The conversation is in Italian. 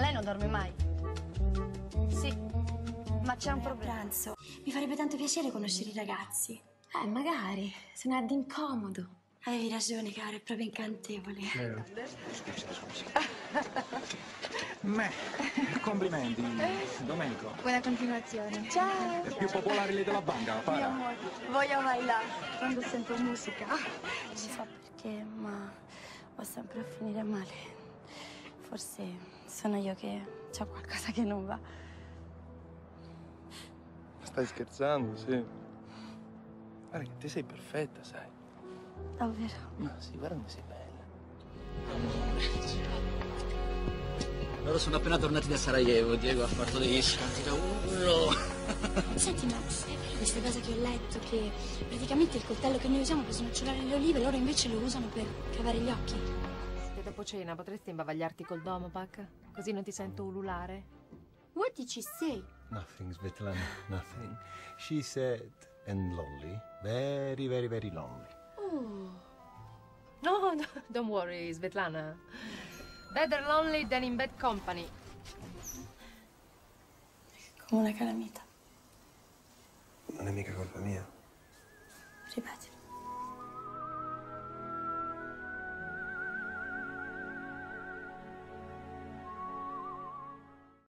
lei non dorme mai? Sì, ma c'è un problema. Pranzo. Mi farebbe tanto piacere conoscere i ragazzi. Magari, se ne ha di incomodo. Avevi ragione, caro, è proprio incantevole. Complimenti, Domenico. Buona continuazione. Ciao. È più popolare lei della banca, Mio para. amore, voglio ballare quando sento musica. Non so perché, ma va sempre a finire male. Forse sono io che c'ho qualcosa che non va. Stai scherzando, sì. Guarda che te sei perfetta, sai. Davvero? Ma sì, guarda come sei bella. Loro sono appena tornati da Sarajevo, Diego ha fatto degli scanti da urlo. Senti, ma è vero questa cosa che ho letto, che praticamente il coltello che noi usiamo per snocciolare le olive, loro invece lo usano per cavare gli occhi? Se dopo cena potresti imbavagliarti col Domopac? Così non ti sento ululare? What did she say? Nothing, Svetlana, nothing. She said, and lonely, very, very, very lonely. Oh. No, no, don't worry, Svetlana. Better lonely than in bad company. Come una calamita. Non è mica colpa mia. Ripeti.